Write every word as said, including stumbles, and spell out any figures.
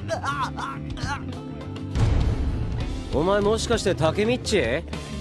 お前もしかしてタケミッチ？